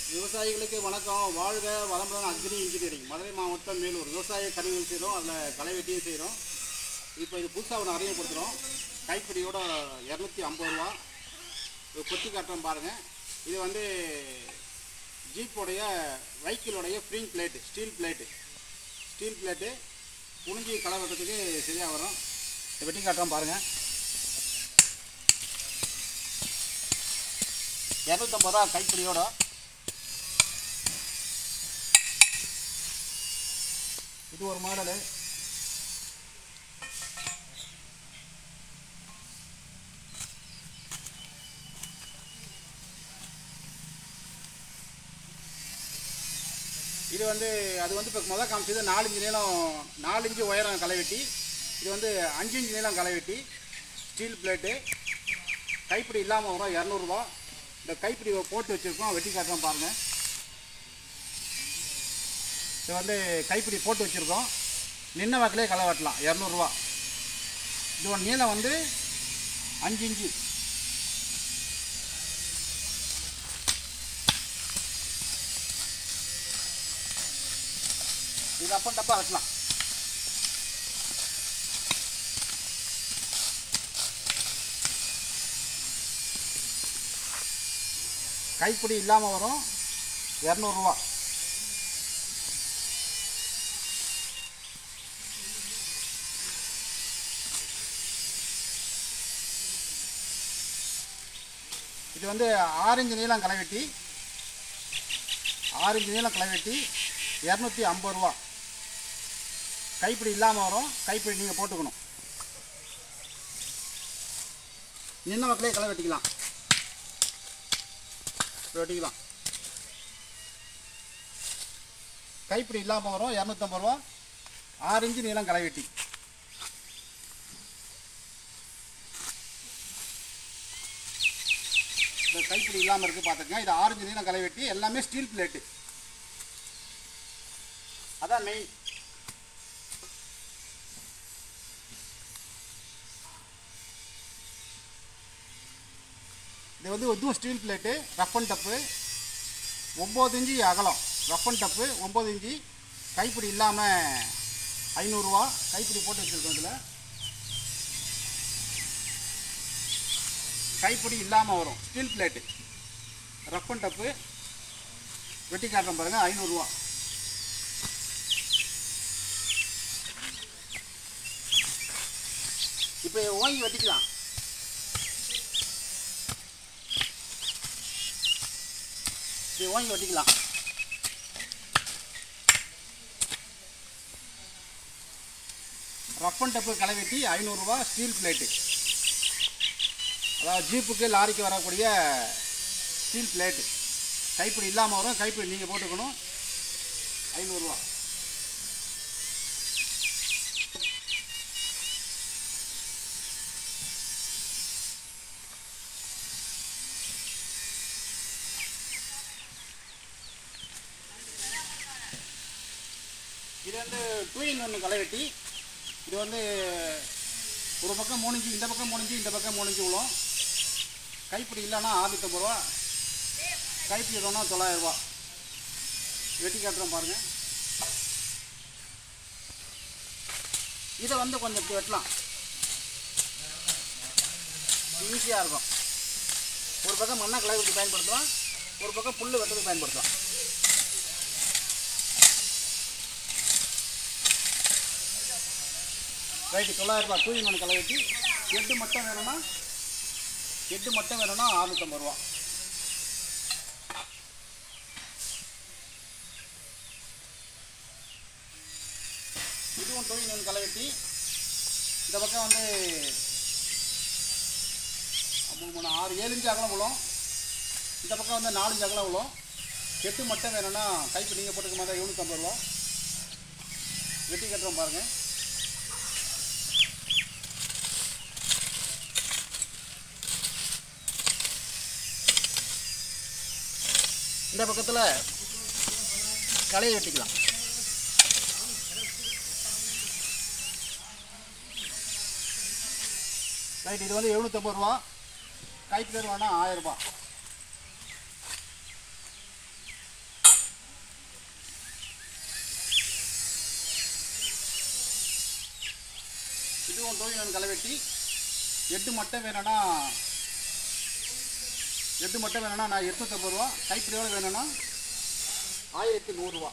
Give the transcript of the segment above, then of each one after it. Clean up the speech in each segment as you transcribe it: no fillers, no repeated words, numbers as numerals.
விவசாயிகளுக்கு வணக்கம். வாழ்க வளமுடன். அக்ரி இன்ஜினியரிங் மதுரை மாவட்டம் மேலூர். விவசாய கருவிகள் செய்கிறோம், அதில் களை வெட்டியும் செய்கிறோம். இப்போ இது புதுசாக ஒன்று அறிமுகப்படுத்துகிறோம். கைப்பிடியோட 250 ரூபா. கொத்தி காட்டுறோம் பாருங்கள். இது வந்து ஜீப்போடைய வைக்கிளுடைய ஃப்ரீங் பிளேட்டு, ஸ்டீல் பிளேட்டு புழிஞ்சி களை வெட்டுறதுக்கு சரியாக வரும். இதை வெட்டி காட்டுறோம் பாருங்கள். 250 ரூபா கைப்பிடியோட. இது ஒரு மாடலு. இது வந்து அது வந்து இப்போ முதல் காமிச்சது 4 இன்ச்சு நீளம், 4 இன்ச்சு உயரம் களை வெட்டி. இது வந்து 5 இன்ச்சு நீளம் களை வெட்டி, ஸ்டீல் பிளேட்டு. கைப்பிடி இல்லாமல் வரும் 200 ரூபா. இந்த கைப்பிடி போட்டு வச்சுருக்கோம், வெட்டி காட்டுறோம் பாருங்கள். இது வந்து கைப்பிடி போட்டு வச்சுருக்கோம், நின்ன வாக்கிலே களை வெட்டலாம். 200 ரூபா. இதோட நீளம் வந்து 5 இன்ச்சு. இது அப்போ டப்பா வெட்டலாம். கைப்பிடி இல்லாமல் வரும் 200 ரூபா. இது வந்து 6 இன்ச்சு நீளம் களை வெட்டி, 6 இன்ச்சு நீளம் களை வெட்டி 250 ரூபா. கைப்பிடி இல்லாமல் வரும், கைப்பிடி நீங்கள் போட்டுக்கணும். நின்ன மக்களே களை வெட்டிக்கலாம். கைப்பிடி இல்லாமல் வரும் 250 ரூபா. 6 இன்ச்சு நீளம் களை வெட்டி. இந்த கைப்பிடி இல்லாமல் இருக்குது பார்த்துக்கங்க. இது 6 இன்ச்சு நீளம் களை வெட்டி, எல்லாமே ஸ்டீல் பிளேட்டு. அதான் மெயின். இது வந்து இதுவும் ஸ்டீல் பிளேட்டு, ரஃப் அண்ட் டப்பு. 9 இன்ச்சு அகலம், ரஃப் அண்ட் டப்பு 9 இன்ச்சு. கைப்பிடி இல்லாமல் 500 ரூபா. கைப்பிடி போட்டு வச்சுருக்கோம். இதில் கைப்பிடி இல்லாமல் வரும், ஸ்டீல் பிளேட்டு, ரஃப் அண்ட் டப்பு. வெட்டி காட்டுறோம் பாருங்கள். 500 ரூபா. இப்போ ஓங்கி வெட்டிக்கலாம். இப்படி ஓங்கி வெட்டிக்கலாம். ரஃப் அண்ட் டப்பு களை வெட்டி 500 ரூபா. ஸ்டீல் பிளேட்டு, அதாவது ஜீப்புக்கு லாரிக்கு வரக்கூடிய ஸ்டீல் பிளேட்டு. கைப்பிடி இல்லாமல் வரும், கைப்பிடி நீங்கள் போட்டுக்கணும். 500 ரூபா. இது வந்து 2 in 1 களை வெட்டி. இது வந்து ஒரு பக்கம் 3 இன்ச்சு, இந்த பக்கம் 3 இன்ச்சு, இந்த பக்கம் 3 இன்ச்சு விழும். கைப்பிடி இல்லைன்னா 650 ரூபா. கைப்பிடி இல்லைன்னா 900 ரூபா. வெட்டி காட்டுறோம் பாருங்கள். இதை வந்து கொஞ்சம் இப்படி வெட்டலாம், ஈஸியாக இருக்கும். ஒரு பக்கம் மண்ணை கிளவுக்கு பயன்படுத்தலாம், ஒரு பக்கம் புல் வெட்டுறதுக்கு பயன்படுத்தலாம். ரைட்டு, 900 ரூபா. 2 in 1 களை வெட்டி. ஹெட்டு மட்டும் வேணும்னா 650 ரூபா. இதுவும் 2 in 1 களை வெட்டி. இந்த பக்கம் வந்து 3 6 7 இன்ச்சு அகலம் விழும். இந்த பக்கம் வந்து 4 இன்ச்சு அகலம் விழும். ஹெட்டு மட்டும் வேணும்னா கைப்பிடி நீங்கள் போட்டுக்க மாதிரி 750 ரூபா. வெட்டி கட்டுறோம் பாருங்கள். இந்த பக்கத்தில் களையை வெட்டிக்கலாம். ரைட், இது வந்து 750 ரூபா. கைப்பிடி வேணா 1000 ரூபா. இதுவும் டோயின் களைவெட்டி. எட்டு மட்டை வேணும்னா நான் 850 ரூபா. கைப்பிடியோடு வேணும்னா 1100 ரூபா.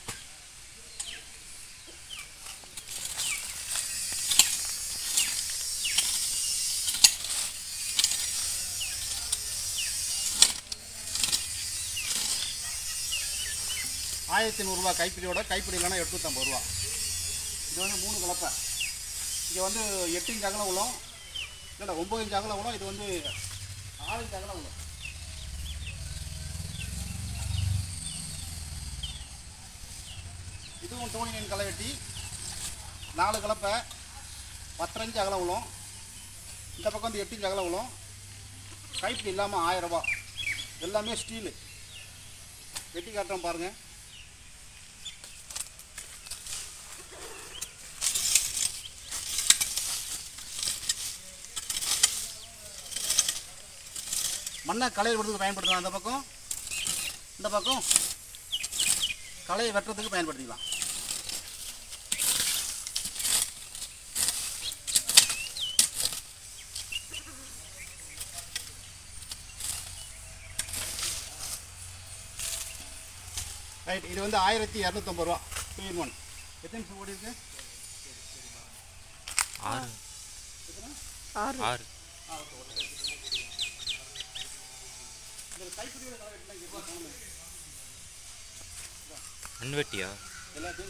கைப்பிடியோட. கைப்பிடி இல்லைன்னா 850 ரூபா. இது வந்து 3 கலப்பை. இங்கே வந்து 8 இன்ச் அகலம் உள்ள, இல்லைடா 9 இன்ச் அகலம் உள்ள, இது வந்து 6 இன்ச் அகலம் உள்ள. இதுவும் டோனியன் களைவெட்டி. 4 கலப்பை, 10 இன்ச் அகலம் உள்ள. இந்த பக்கம் வந்து 8 இன்ச் அகலம் உள்ள. கைப்பிடி இல்லாமல் 1000 ரூபா. எல்லாமே ஸ்டீலு. வெட்டி காட்டுறோம் பாருங்கள். மண்ணை களை வெட்டுறதுக்கு பயன்படுத்தலாம். அந்த பக்கம் இந்த பக்கம் களையை வெட்டுறதுக்கு பயன்படுத்திக்கலாம். ரைட். இது வந்து 1250 ரூபா. 2 in 1. எத்தனை நிமிஷம் ஓடி இருக்கு? 6. அன்வெட்டியா எல்லாத்தையும்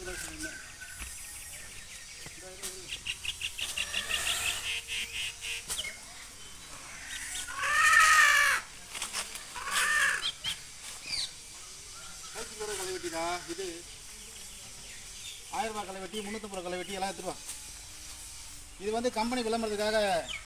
களைவெட்டிடா. இது 1000 ரூபாய் களைவெட்டி, 350 ரூபாய் களைவெட்டி எல்லாம் எடுத்துருவா. இது வந்து கம்பெனி விளம்பரத்துக்காக